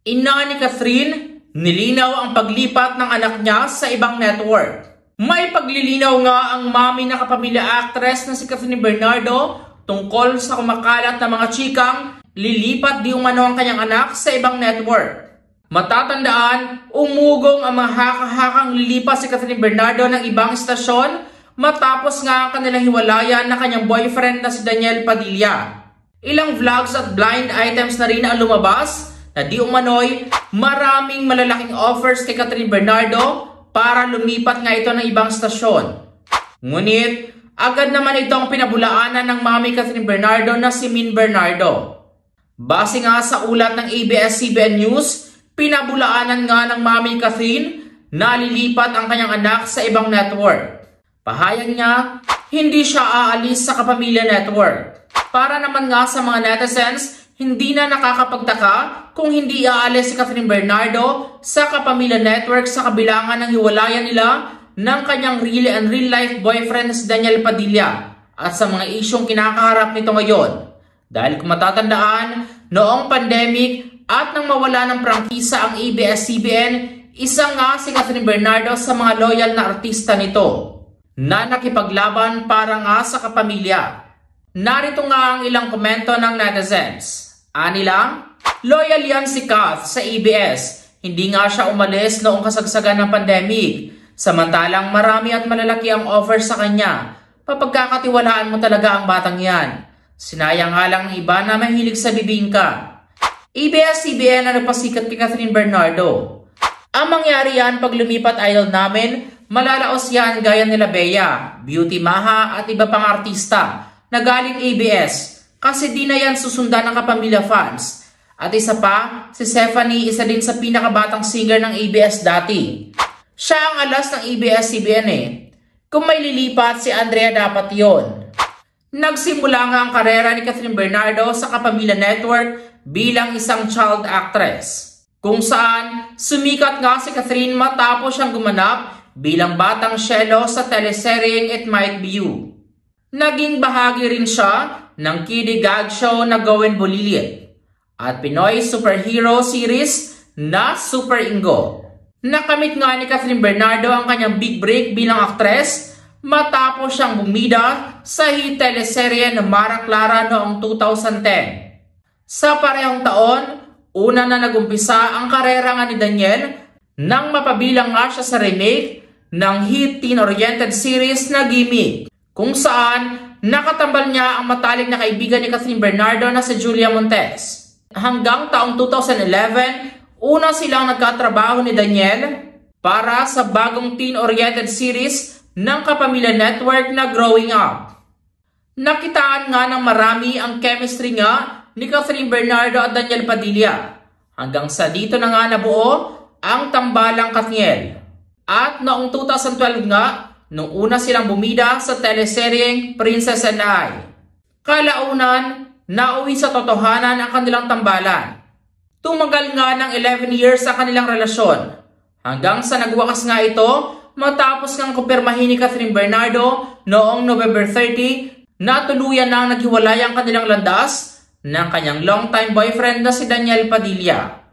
Ina ni Catherine, nilinaw ang paglipat ng anak niya sa ibang network. May paglilinaw nga ang mami na kapamilya actress na si Catherine Bernardo tungkol sa kumakalat na mga chikang lilipat di umano ang kanyang anak sa ibang network. Matatandaan, umugong ang mga haka-hakang lilipat si Catherine Bernardo ng ibang istasyon matapos nga ang kanilang hiwalayan na kanyang boyfriend na si Daniel Padilla. Ilang vlogs at blind items na rin ang lumabas na di umano'y maraming malalaking offers kay Catherine Bernardo para lumipat nga ito ng ibang stasyon. Ngunit, agad naman itong pinabulaanan ng mami Catherine Bernardo na si Min Bernardo. Base nga sa ulat ng ABS-CBN News, pinabulaanan nga ng mami Catherine na lilipat ang kanyang anak sa ibang network. Pahayag niya, hindi siya aalis sa Kapamilya Network. Para naman nga sa mga netizens, hindi na nakakapagtaka kung hindi aalis si Catherine Bernardo sa Kapamilya Network sa kabilangan ng hiwalayan nila ng kanyang real and real life boyfriend si Daniel Padilla at sa mga isyong kinakaharap nito ngayon. Dahil kung matatandaan, noong pandemic at nang mawala ng prangkisa ang ABS-CBN, isa nga si Catherine Bernardo sa mga loyal na artista nito na nakipaglaban para nga sa kapamilya. Narito nga ang ilang komento ng netizens. Anila, loyal yan si Kath sa ABS. Hindi nga siya umalis noong kasagsagan ng pandemic. Samantalang marami at malalaki ang offer sa kanya. Papagkakatiwalaan mo talaga ang batang yan. Sinayang nga lang ng iba na mahilig sa bibingka. ABS-CBN na nagpasikat kay Catherine Bernardo. Ang mangyari yan pag lumipat idol namin, malalaos yan gaya nila Bea, Beauty Maha at iba pang artista na galing ABS. Kasi di na yan susundan ng Kapamilya fans. At isa pa, si Stephanie isa din sa pinakabatang singer ng ABS dati. Siya ang alas ng ABS-CBN eh. Kung may lilipat, si Andrea dapat yon. Nagsimula nga ang karera ni Catherine Bernardo sa Kapamilya Network bilang isang child actress. Kung saan, sumikat nga si Catherine matapos siyang gumanap bilang batang Shelo sa teleseryeng It Might Be You. Naging bahagi rin siya ng kiddie gag show na Gawin Bulilit at Pinoy superhero series na Super Ingo. Nakamit nga ni Catherine Bernardo ang kanyang big break bilang aktres matapos siyang bumida sa hit teleserye na Mara Clara noong 2010. Sa parehong taon, una na nagumpisa ang karera nga ni Daniel nang mapabilang nga siya sa remake ng hit teen-oriented series na Gimme, kung saan nakatambal niya ang matalik na kaibigan ni Catherine Bernardo na si Julia Montes. Hanggang taong 2011, una silang nagkatrabaho ni Daniel para sa bagong teen-oriented series ng Kapamilya Network na Growing Up. Nakitaan nga ng marami ang chemistry nga ni Catherine Bernardo at Daniel Padilla. Hanggang sa dito na nga nabuo ang Tambalang Katniel. At noong 2012 nga, nung una silang bumida sa teleseryeng Princess and I. Kalaunan, nauwi sa totohanan ang kanilang tambalan. Tumagal nga ng 11 years sa kanilang relasyon. Hanggang sa nagwakas nga ito, matapos ngang kumpirmahin ni Catherine Bernardo noong November 30 na tuluyan nang naghiwalay ang kanilang landas ng kanyang longtime boyfriend na si Daniel Padilla.